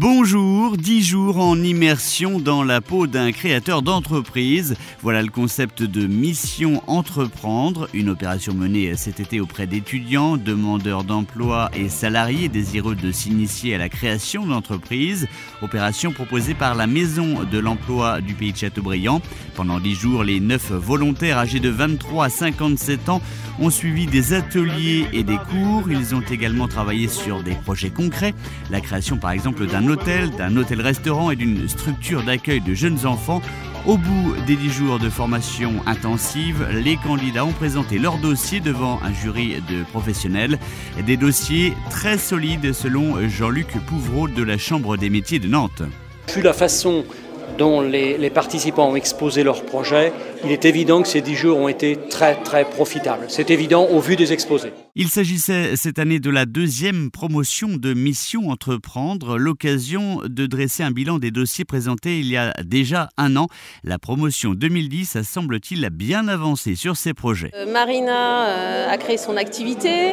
Bonjour, 10 jours en immersion dans la peau d'un créateur d'entreprise. Voilà le concept de Mission Entreprendre, une opération menée cet été auprès d'étudiants, demandeurs d'emploi et salariés désireux de s'initier à la création d'entreprise. Opération proposée par la Maison de l'Emploi du Pays de Châteaubriand. Pendant 10 jours, les 9 volontaires âgés de 23 à 57 ans ont suivi des ateliers et des cours. Ils ont également travaillé sur des projets concrets. La création par exemple d'un hôtel-restaurant et d'une structure d'accueil de jeunes enfants. Au bout des 10 jours de formation intensive, les candidats ont présenté leur dossier devant un jury de professionnels. Des dossiers très solides selon Jean-Luc Pouvreau de la Chambre des métiers de Nantes. Vu la façon dont les participants ont exposé leurs projets, il est évident que ces 10 jours ont été très profitables. C'est évident au vu des exposés. Il s'agissait cette année de la deuxième promotion de Mission Entreprendre, l'occasion de dresser un bilan des dossiers présentés il y a déjà un an. La promotion 2010 a semble-t-il bien avancé sur ces projets. Marina a créé son activité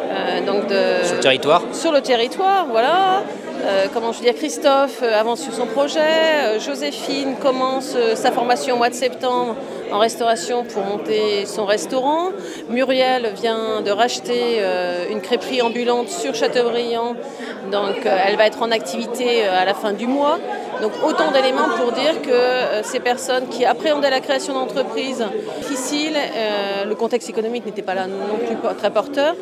Sur le territoire, voilà. Christophe avance sur son projet. Joséphine commence sa formation au mois de septembre en restauration pour monter son restaurant. Muriel vient de racheter une crêperie ambulante sur Châteaubriand. Donc elle va être en activité à la fin du mois. Donc autant d'éléments pour dire que ces personnes qui appréhendaient la création d'entreprises difficile, le contexte économique n'était pas là non plus très porteur,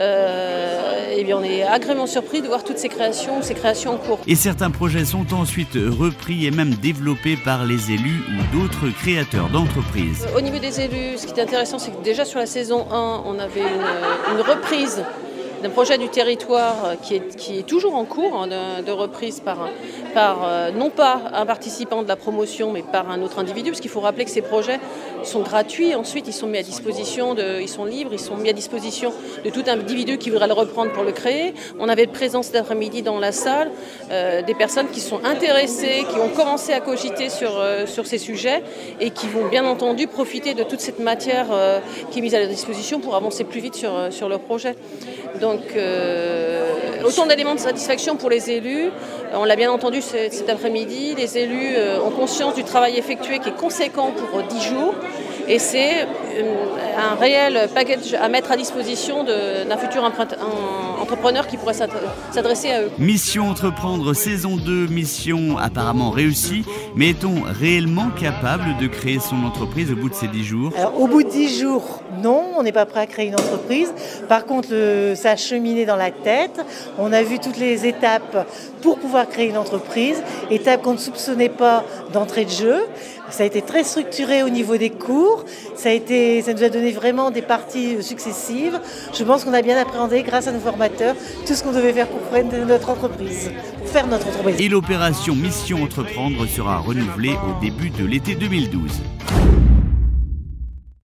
et bien on est agréablement surpris de voir toutes ces créations en cours. Et certains projets sont ensuite repris et même développés par les élus ou d'autres créateurs d'entreprises. Au niveau des élus, ce qui est intéressant, c'est que déjà sur la saison 1, on avait une reprise d'un projet du territoire qui est toujours en cours de reprise par non pas un participant de la promotion mais par un autre individu, parce qu'il faut rappeler que ces projets sont gratuits. Ensuite ils sont mis à disposition, ils sont libres, ils sont mis à disposition de tout individu qui voudrait le reprendre pour le créer. On avait présent cet après-midi dans la salle des personnes qui sont intéressées, qui ont commencé à cogiter sur ces sujets et qui vont bien entendu profiter de toute cette matière qui est mise à leur disposition pour avancer plus vite sur leur projet. Donc autant d'éléments de satisfaction pour les élus. On l'a bien entendu cet après-midi, les élus ont conscience du travail effectué qui est conséquent pour 10 jours et c'est un réel package à mettre à disposition d'un futur entrepreneur qui pourrait s'adresser à eux. Mission Entreprendre saison 2, mission apparemment réussie, mais est-on réellement capable de créer son entreprise au bout de ces 10 jours ? Alors, au bout de 10 jours, non, on n'est pas prêt à créer une entreprise. Par contre, ça a cheminé dans la tête. On a vu toutes les étapes pour pouvoir créer une entreprise, étapes qu'on ne soupçonnait pas d'entrée de jeu. Ça a été très structuré au niveau des cours. Ça nous a donné vraiment des parties successives. Je pense qu'on a bien appréhendé, grâce à nos formateurs, tout ce qu'on devait faire pour faire notre entreprise. Et l'opération Mission Entreprendre sera renouvelée au début de l'été 2012.